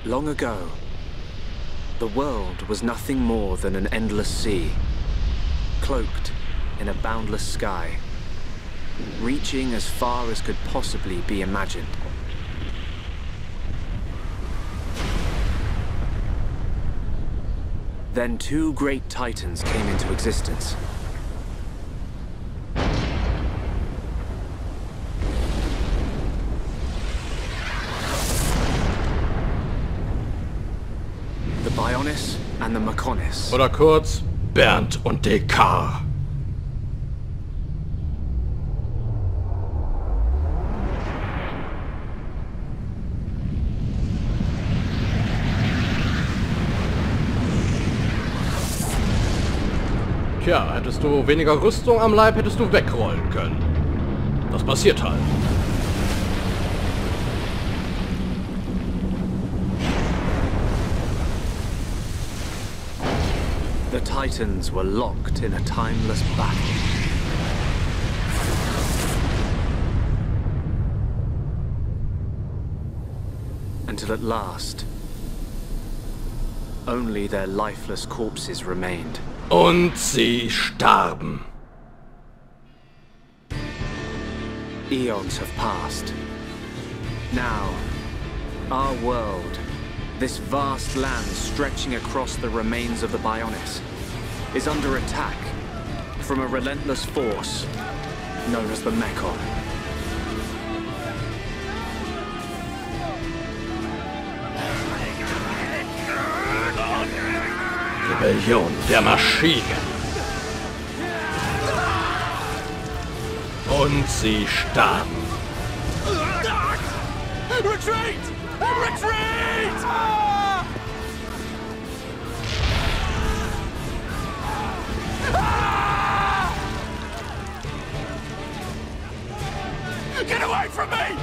Long ago, the world was nothing more than an endless sea, cloaked in a boundless sky, reaching as far as could possibly be imagined. Then two great titans came into existence. The Bionis and the Mechonis. Oder kurz Bernd und Dekar. Tja, hättest du weniger Rüstung am Leib, hättest du wegrollen können. Das passiert halt. The Titans were locked in a timeless battle. Until at last, only their lifeless corpses remained. Und sie starben. Eons have passed. Now, our world, this vast land stretching across the remains of the Bionis, is under attack from a relentless force known as the Mechon. Rebellion der Maschinen. Und sie starben. Retreat! Retreat! Get away from me!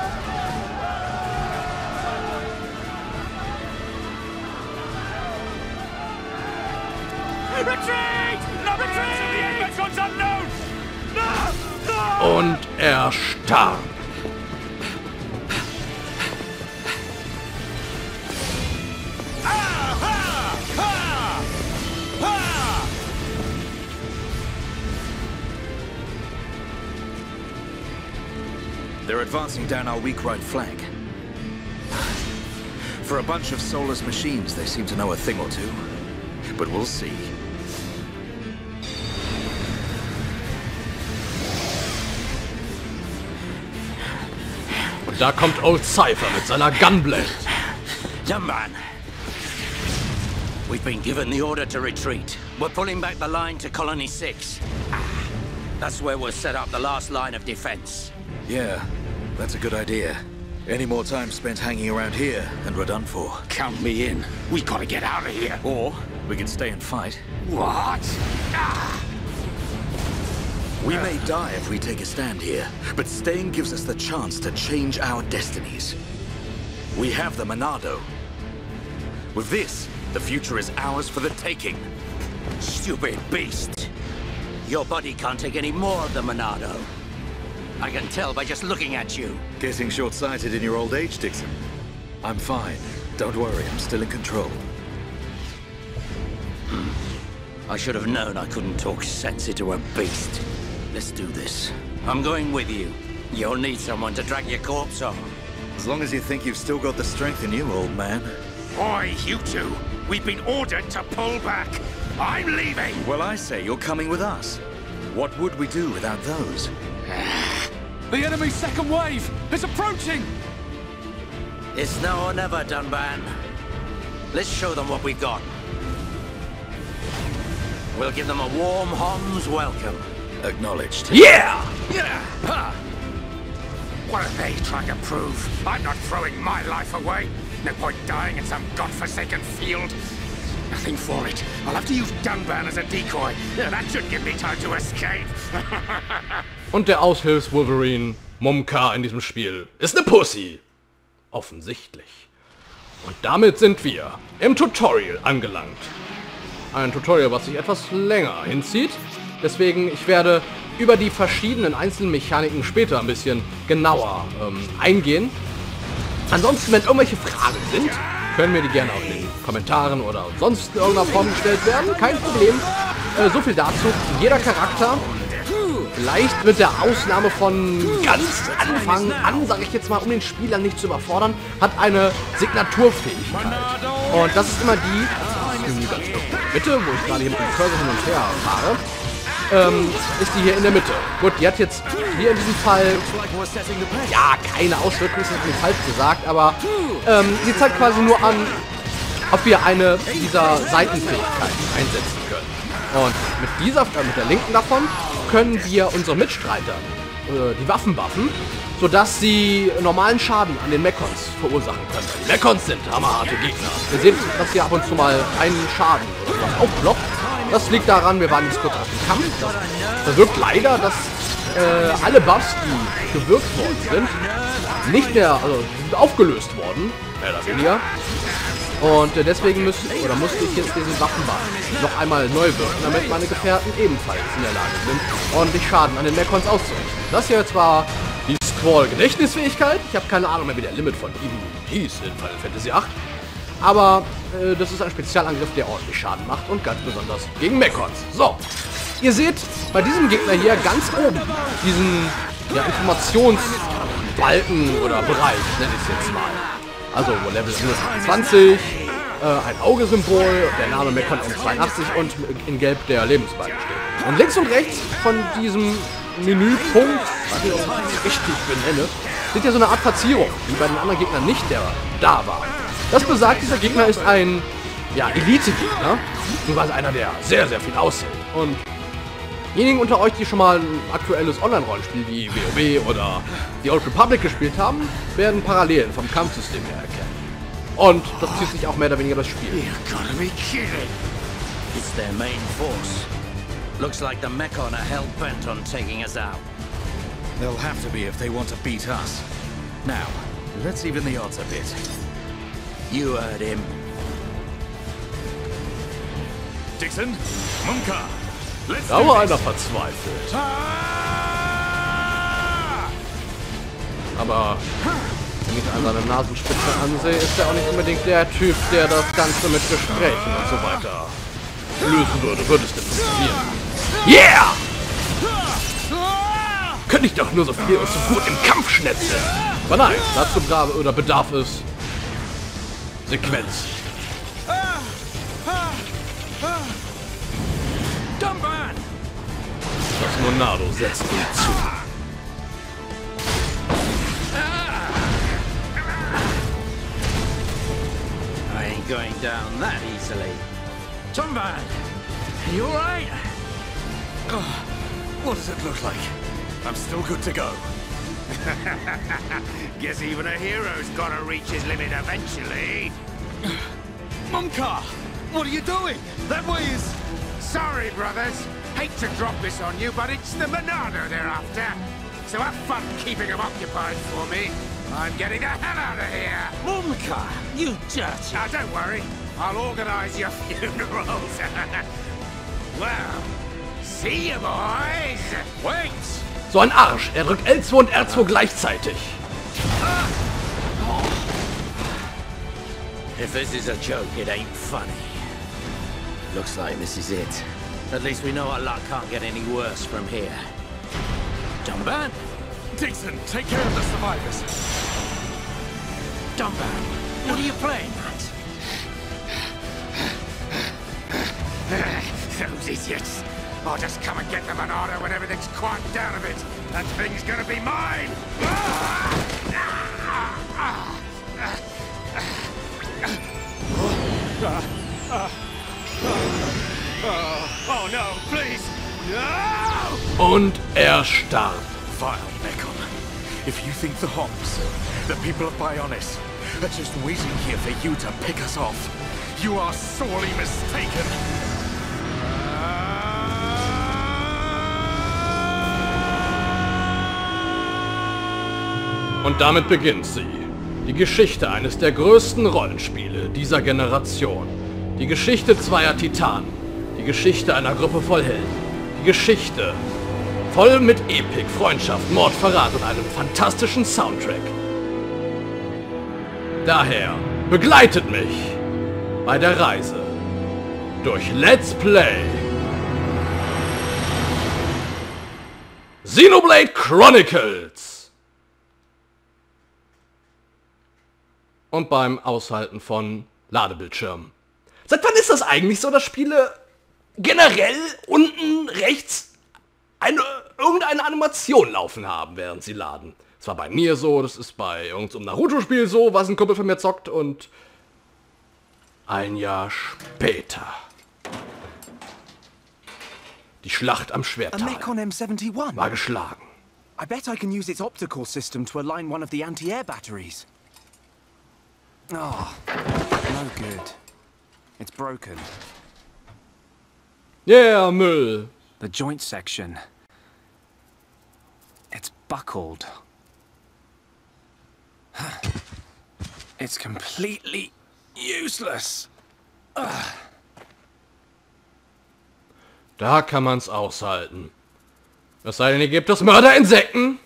Retreat! No retreat! The Mechon's unknown! No! Und er starb. They're advancing down our weak right flank. For a bunch of soulless machines, they seem to know a thing or two. But we'll see. Und da kommt Old Cypher mit seiner Gunblade. Young man, we've been given the order to retreat. We're pulling back the line to Colony 6. That's where we'll set up the last line of defense. Yeah, that's a good idea. Any more time spent hanging around here, and we're done for. Count me in. We gotta get out of here. Or we can stay and fight. What? We may die if we take a stand here, but staying gives us the chance to change our destinies. We have the Monado. With this, the future is ours for the taking. Stupid beast. Your body can't take any more of the Monado. I can tell by just looking at you. Getting short-sighted in your old age, Dixon. I'm fine. Don't worry, I'm still in control. I should have known I couldn't talk sense into a beast. Let's do this. I'm going with you. You'll need someone to drag your corpse on. As long as you think you've still got the strength in you, old man. Oi, you two. We've been ordered to pull back. I'm leaving. Well, I say you're coming with us. What would we do without those? The enemy's second wave is approaching. It's now or never, Dunban. Let's show them what we've got. We'll give them a warm Hom's welcome. Acknowledged. Yeah! Yeah. Huh. What are they trying to prove? I'm not throwing my life away. No point dying in some godforsaken field. Nothing for it. I'll have to use Dunban as a decoy. Yeah, that should give me time to escape. Und der Aushilfs-Wolverine Momka in diesem Spiel ist eine Pussy. Offensichtlich. Und damit sind wir im Tutorial angelangt. Ein Tutorial, was sich etwas länger hinzieht. Deswegen, ich werde über die verschiedenen einzelnen Mechaniken später ein bisschen genauer eingehen. Ansonsten, wenn irgendwelche Fragen sind, können mir die gerne auch in den Kommentaren oder sonst in irgendeiner Form gestellt werden. Kein Problem. So viel dazu. Jeder Charakter, vielleicht mit der Ausnahme von ganz Anfang an, sage ich jetzt mal, um den Spieler nicht zu überfordern, hat eine Signaturfähigkeit. Und das ist immer die, Mitte, wo ich gerade hier mit dem Cursor hin und her fahre, ist die hier in der Mitte. Gut, die hat jetzt hier in diesem Fall, ja, keine Auswirkungen, ist natürlich falsch gesagt, aber sie zeigt quasi nur an, ob wir eine dieser Seitenfähigkeiten einsetzen können. Und mit der linken davon können wir unsere Mitstreiter die Waffen buffen, sodass sie normalen Schaden an den Mechons verursachen können. Die Mechons sind hammerharte Gegner. Ihr seht, dass hier ab und zu mal einen Schaden oder was aufploppt. Das liegt daran, wir waren jetzt kurz auf dem Kampf. Das bewirkt leider, dass alle Buffs, die gewirkt worden sind, nicht mehr, also sind aufgelöst worden, mehr oder weniger. Und deswegen musste ich jetzt diesen Waffenbuff noch einmal neu wirken, damit meine Gefährten ebenfalls in der Lage sind, ordentlich Schaden an den Mechons auszurichten. Das hier jetzt war die Squall-Gedächtnisfähigkeit. Ich habe keine Ahnung mehr, wie der Limit von ihm hieß in Final Fantasy VIII. Aber das ist ein Spezialangriff, der ordentlich Schaden macht und ganz besonders gegen Mechons. So, ihr seht bei diesem Gegner hier ganz oben diesen Informationsbalken oder Bereich, nenne ich es jetzt mal. Also Level 20, ein Auge-Symbol, der Name Mechon M82 und in Gelb der Lebensbalken steht. Und links und rechts von diesem Menüpunkt, was ich auch richtig benenne, sind ja so eine Art Verzierung, die bei den anderen Gegnern nicht da war. Das besagt, dieser Gegner ist ein Elite-Gegner, beziehungsweise einer, der sehr, sehr viel aushält. Und diejenigen unter euch, die schon mal ein aktuelles Online-Rollenspiel wie WoW oder The Old Republic gespielt haben, werden Parallelen vom Kampfsystem her erkennen. Und das zieht sich auch mehr oder weniger das Spiel. You've gotta be kidding. It's their main force. Looks like the Mechon are hell-bent on taking us out. They'll have to be if they want to beat us. Now, let's even the odds a bit. You heard him. Dixon, Mumka, let's Da war einer verzweifelt. Aber wenn ich an seiner Nasenspitze ansehe, ist er auch nicht unbedingt der Typ, der das Ganze mit Gesprächen und so weiter lösen würde. Würde es denn funktionieren? Yeah! Könnte ich doch nur so viel und so gut im Kampf schnetzeln. Aber nein, dazu bedarf es Sequenz. Das Monado setzt ihm zu. I ain't going down that easily. Tomban, you alright? What does it look like? I'm still good to go. Guess even a hero's gotta reach his limit eventually. Mumka! What are you doing? That way is... Sorry, brothers. Hate to drop this on you, but it's the Monado they're after. So have fun keeping them occupied for me. I'm getting the hell out of here. Mumka, you dirty. Now, don't worry. I'll organize your funerals. Well, see you, boys. Wait! So ein Arsch. Er drückt L2 und R2 gleichzeitig. If this is a joke, it ain't funny. Looks like this is it. At least we know our luck can't get any worse from here. Dumban? Dixon, take care of the survivors. Dumban, what are you playing at? Those idiots. I'll just come and get the Monado when everything's quieted down a bit. That thing's gonna be mine! Oh no, please! No! Und er starb. Vile Mechon. If you think the Homs, the people of Bionis, are just waiting here for you to pick us off, you are sorely mistaken. Und damit beginnt sie. Die Geschichte eines der größten Rollenspiele dieser Generation. Die Geschichte zweier Titanen. Die Geschichte einer Gruppe voll Helden. Die Geschichte voll mit Epik, Freundschaft, Mord, Verrat und einem fantastischen Soundtrack. Daher begleitet mich bei der Reise durch Let's Play Xenoblade Chronicles und beim Aushalten von Ladebildschirmen. Seit wann ist das eigentlich so, dass Spiele generell unten rechts irgendeine Animation laufen haben, während sie laden? Das war bei mir so, das ist bei irgendeinem Naruto-Spiel so, was ein Kumpel von mir zockt, und ein Jahr später. Die Schlacht am A Schwertal Mechon M71. war geschlagen. I bet I can use its optical system to align one of the anti-air batteries. Oh, no good. It's broken. Yeah, Müll. The joint section. It's buckled. It's completely useless. Da kann man's aushalten. Es sei denn, ihr gebt das Mörderinsekten.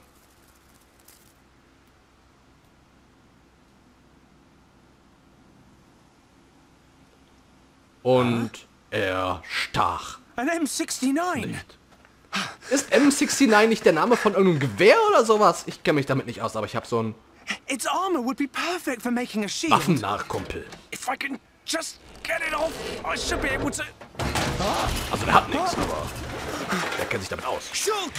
Und er stach. An M69. Ist M69 nicht der Name von irgendeinem Gewehr oder sowas? Ich kenne mich damit nicht aus, aber ich habe so einen Its armor would be perfect for making a shield. Waffennachkumpel. If I can just get it off, I should be able to. Also der hat nichts, aber der kennt sich damit aus. Shulk!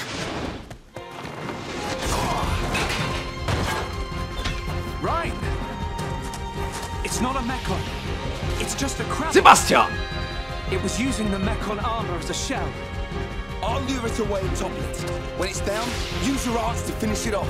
Right. It's not a Mechon. It's just a crab. Sebastian! It was using the Mechon armor as a shell. I'll lure it away and topple it. When it's down, use your arts to finish it off.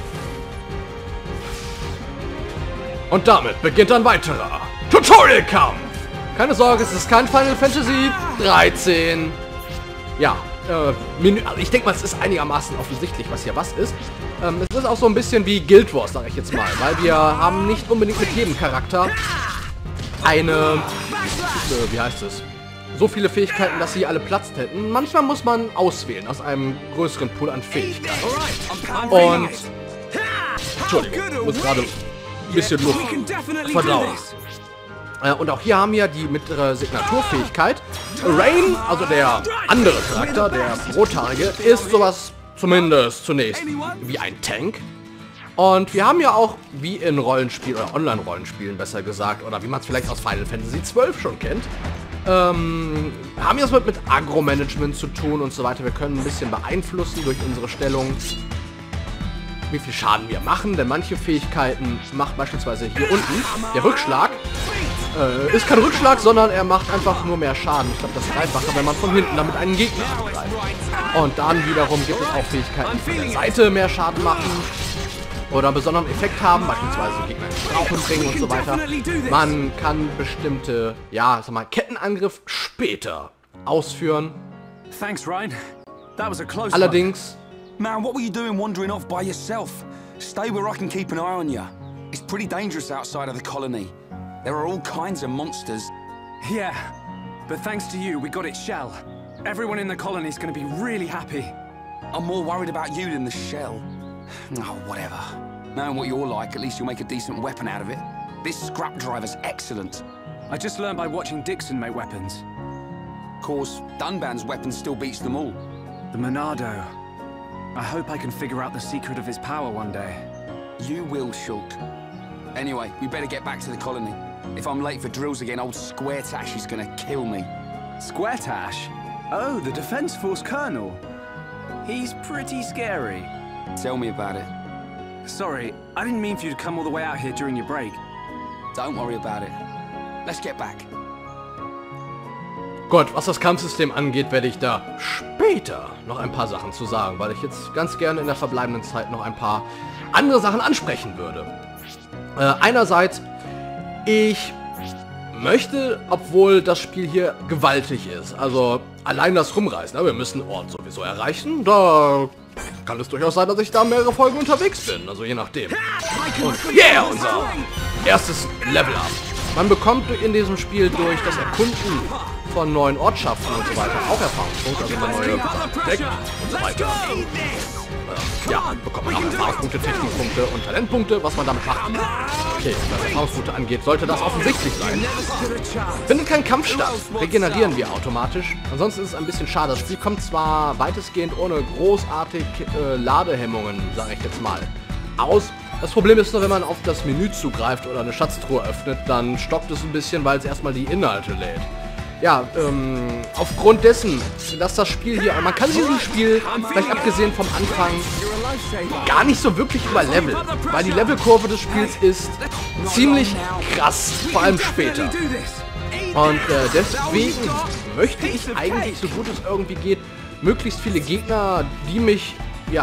Und damit beginnt ein weiterer Tutorial-Kampf. Keine Sorge, es ist kein Final Fantasy 13. Ja, also ich denke mal, es ist einigermaßen offensichtlich, was hier was ist. Es ist auch so ein bisschen wie Guild Wars, sage ich jetzt mal, weil wir haben nicht unbedingt mit jedem Charakter eine, wie heißt es, so viele Fähigkeiten, dass sie alle Platz hätten. Manchmal muss man auswählen aus einem größeren Pool an Fähigkeiten. Und, Entschuldigung, ich muss gerade ein bisschen Luft verdauen. Und auch hier haben wir die mittlere Signaturfähigkeit. Rain, also der andere Charakter, der Rothaarige, ist sowas zumindest zunächst wie ein Tank. Und wir haben ja auch, wie in Rollenspielen oder Online-Rollenspielen besser gesagt, oder wie man es vielleicht aus Final Fantasy XII schon kennt, haben wir es mit Agro-Management zu tun und so weiter. Wir können ein bisschen beeinflussen durch unsere Stellung, wie viel Schaden wir machen, denn manche Fähigkeiten macht beispielsweise hier unten der Rückschlag. Ist kein Rückschlag, sondern er macht einfach nur mehr Schaden. Ich glaube, das Dreifache, wenn man von hinten damit einen Gegner angreift. Und dann wiederum gibt es auch Fähigkeiten, die von der Seite mehr Schaden machen oder einen besonderen Effekt haben, beispielsweise Gegner in Straucheln bringen und so weiter. Man kann bestimmte, ja, sag mal, Kettenangriff später ausführen. Thanks, Ryan. That was a close one. Allerdings, Man, what were you doing wandering off by yourself? Stay where I can keep an eye on you. It's pretty dangerous outside of the colony. There are all kinds of monsters. Yeah, but thanks to you, we got its shell. Everyone in the colony is going to be really happy. I'm more worried about you than the shell. Oh, whatever. Knowing what you're like, at least you'll make a decent weapon out of it. This scrap driver's excellent. I just learned by watching Dixon make weapons. Of course, Dunban's weapon still beats them all. The Monado. I hope I can figure out the secret of his power one day. You will, Shulk. Anyway, we better get back to the colony. If I'm late for drills again, old Square Tash is gonna kill me. Square Tash? Oh, the Defense Force Colonel. He's pretty scary. Tell me about it. Sorry, I didn't mean for you to come all the way out here during your break. Don't worry about it. Let's get back. Gott, was das Kampfsystem angeht, werde ich da später noch ein paar Sachen zu sagen, weil ich jetzt ganz gerne in der verbleibenden Zeit noch ein paar andere Sachen ansprechen würde. Einerseits, ich möchte, obwohl das Spiel hier gewaltig ist, also allein das Rumreisen, wir müssen Ort sowieso erreichen, da kann es durchaus sein, dass ich da mehrere Folgen unterwegs bin, also je nachdem. Und yeah, unser erstes Level-Up. Man bekommt in diesem Spiel durch das Erkunden von neuen Ortschaften und so weiter auch Erfahrungspunkte, also neue Decken und so weiter. Ja, bekommt man auch Erfahrungspunkte, Technikpunkte und Talentpunkte, was man damit macht. okay, was Erfahrungspunkte angeht, sollte das offensichtlich sein. Findet kein Kampf statt, regenerieren wir automatisch. Ansonsten ist es ein bisschen schade. Das Spiel kommt zwar weitestgehend ohne großartig Ladehemmungen, sage ich jetzt mal, aus. Das Problem ist nur, wenn man auf das Menü zugreift oder eine Schatztruhe öffnet, dann stockt es ein bisschen, weil es erstmal die Inhalte lädt. Ja, aufgrund dessen, dass das Spiel hier, man kann dieses Spiel, vielleicht abgesehen vom Anfang, gar nicht so wirklich überleveln, weil die Levelkurve des Spiels ist ziemlich krass, vor allem später. Und deswegen möchte ich eigentlich, so gut es irgendwie geht, möglichst viele Gegner, die mich,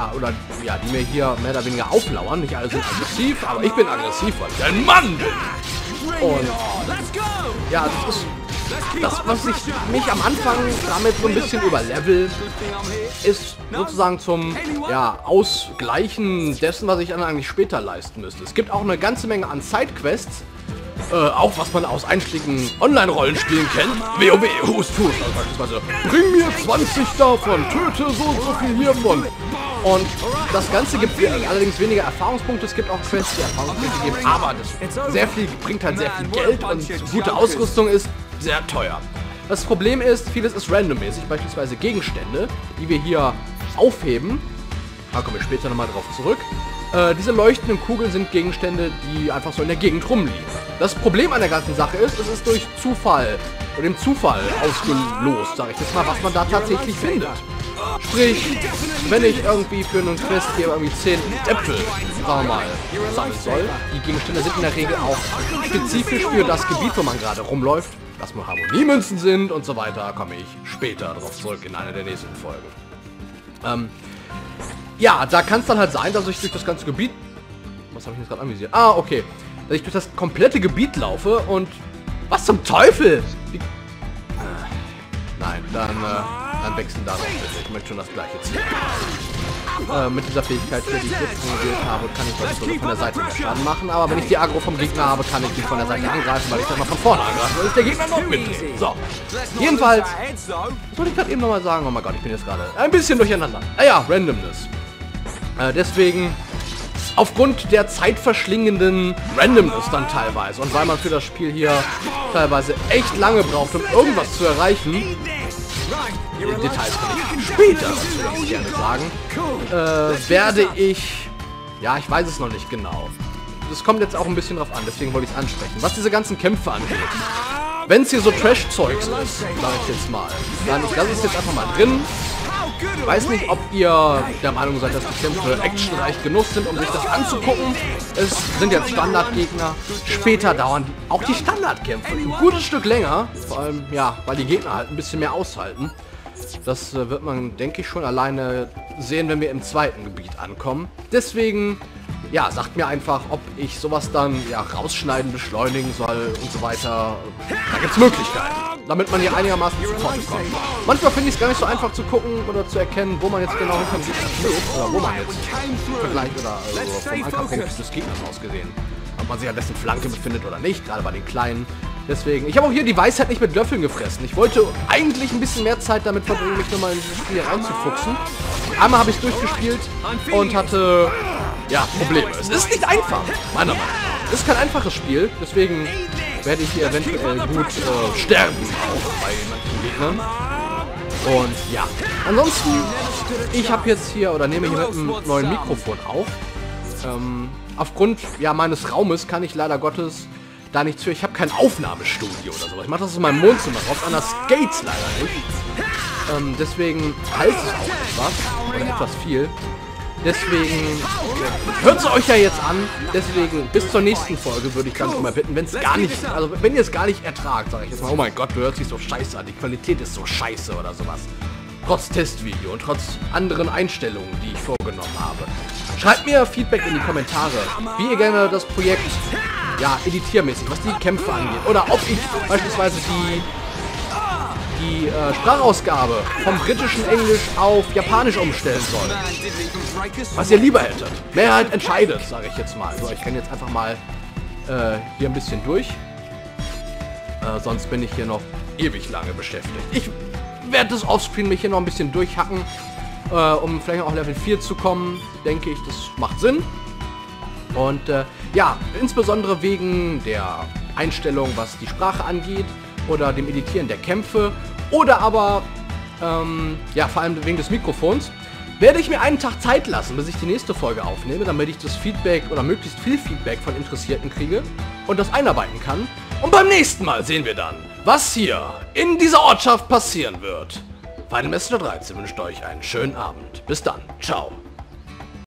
die mir hier mehr oder weniger auflauern. Nicht alle sind aggressiv, aber ich bin aggressiv, weil ich ein Mann bin. Und ja, das ist das, was ich mich am Anfang damit so ein bisschen überlevel, ist sozusagen zum Ausgleichen dessen, was ich dann eigentlich später leisten müsste. Es gibt auch eine ganze Menge an Sidequests, auch was man aus einschlägigen Online-Rollenspielen kennt. WoW, Who's Tooth, also beispielsweise, bring mir 20 davon, töte so und so viel hiervon. Und das Ganze gibt allerdings weniger Erfahrungspunkte, es gibt auch Quests, die Erfahrungspunkte geben, aber das bringt halt sehr viel Geld und gute Ausrüstung ist sehr teuer. Das Problem ist, vieles ist randommäßig, beispielsweise Gegenstände, die wir hier aufheben. Da kommen wir später nochmal drauf zurück. Diese leuchtenden Kugeln sind Gegenstände, die einfach so in der Gegend rumliegen. Das Problem an der ganzen Sache ist, es ist durch Zufall, dem Zufall ausgelost, sage ich jetzt mal, was man da tatsächlich findet. Sprich, wenn ich irgendwie für einen Quest hier irgendwie 10 Äpfel, sagen wir mal, sammeln soll, die Gegenstände sind in der Regel auch spezifisch für das Gebiet, wo man gerade rumläuft, dass nur Harmoniemünzen sind und so weiter, komme ich später drauf zurück in einer der nächsten Folgen. Ja, da kann es dann halt sein, dass ich durch das ganze Gebiet... Was habe ich jetzt gerade anvisiert? Ah, okay. Dass ich durch das komplette Gebiet laufe und... Was zum Teufel? Nein, dann wechseln darauf bitte. Ich möchte schon das gleiche Ziel. Mit dieser Fähigkeit, die ich jetzt gewählt habe, kann ich das sogar von der Seite mit Schaden machen. Aber wenn ich die Aggro vom Gegner habe, kann ich die von der Seite angreifen, weil ich das mal von vorne angreife. Weil ist der Gegner noch mitdreht. So. Jedenfalls... Was wollte ich gerade eben nochmal sagen? Oh mein Gott, ich bin jetzt gerade ein bisschen durcheinander. Ah ja, Randomness. Deswegen, aufgrund der zeitverschlingenden Randomness dann teilweise und weil man für das Spiel hier teilweise echt lange braucht, um irgendwas zu erreichen, Details kann ich später natürlich gerne sagen, werde ich, ja, ich weiß es noch nicht genau. Das kommt jetzt auch ein bisschen drauf an, deswegen wollte ich es ansprechen. Was diese ganzen Kämpfe angeht, wenn es hier so Trash-Zeugs ist, sage ich jetzt mal, dann ich lasse es jetzt einfach mal drin. Ich weiß nicht, ob ihr der Meinung seid, dass die Kämpfe actionreich genug sind, um sich das anzugucken. Es sind jetzt Standardgegner. Später dauern auch die Standardkämpfe ein gutes Stück länger. Vor allem, ja, weil die Gegner halt ein bisschen mehr aushalten. Das wird man, denke ich, schon alleine sehen, wenn wir im zweiten Gebiet ankommen. Deswegen, ja, sagt mir einfach, ob ich sowas dann ja rausschneiden, beschleunigen soll und so weiter. Da gibt es Möglichkeiten, damit man hier einigermaßen zu Potte kommt. Manchmal finde ich es gar nicht so einfach zu gucken oder zu erkennen, wo man jetzt genau hinter dem Gegner steht oder wo man jetzt im Vergleich oder vom Ankerpunkt des Gegners aus gesehen, ob man sich an dessen Flanke befindet oder nicht, gerade bei den Kleinen. Deswegen, ich habe auch hier die Weisheit nicht mit Löffeln gefressen. Ich wollte eigentlich ein bisschen mehr Zeit damit verbringen, mich nochmal in dieses Spiel reinzufuchsen. Einmal habe ich es durchgespielt und hatte, ja, Probleme. Es ist nicht einfach, meiner Meinung nach. Es ist kein einfaches Spiel, deswegen werde ich hier eventuell gut sterben, auch bei manchen Gegnern. Und ja, ansonsten, ich habe jetzt hier, oder nehme hier mit einem neuen Mikrofon auf. Aufgrund, ja, meines Raumes kann ich leider Gottes da nichts für. Ich habe kein Aufnahmestudio oder sowas. Ich mache das in meinem Wohnzimmer drauf. Anders geht's leider nicht. Deswegen heißt es auch etwas. Oder etwas viel. Deswegen hört es euch ja jetzt an. Deswegen bis zur nächsten Folge würde ich dann immer bitten, wenn es gar nicht, also wenn ihr es gar nicht ertragt, sage ich jetzt mal, oh mein Gott, du hörst dich so scheiße an, die Qualität ist so scheiße oder sowas. Trotz Testvideo und trotz anderen Einstellungen, die ich vorgenommen habe. Schreibt mir Feedback in die Kommentare, wie ihr gerne das Projekt, ja, editiermäßig, was die Kämpfe angeht. Oder ob ich beispielsweise die Sprachausgabe vom britischen Englisch auf Japanisch umstellen soll. Was ihr lieber hättet. Mehrheit entscheidet, sage ich jetzt mal. So, ich renne jetzt einfach mal hier ein bisschen durch. Sonst bin ich hier noch ewig lange beschäftigt. Ich werde das Offscreen mich hier noch ein bisschen durchhacken, um vielleicht auch Level 4 zu kommen. Denke ich, das macht Sinn. Und ja, insbesondere wegen der Einstellung, was die Sprache angeht oder dem Editieren der Kämpfe oder aber ja, vor allem wegen des Mikrofons, werde ich mir einen Tag Zeit lassen, bis ich die nächste Folge aufnehme, damit ich das Feedback oder möglichst viel Feedback von Interessierten kriege und das einarbeiten kann. Und beim nächsten Mal sehen wir dann, was hier in dieser Ortschaft passieren wird. Final Messenger 13 wünscht euch einen schönen Abend. Bis dann. Ciao.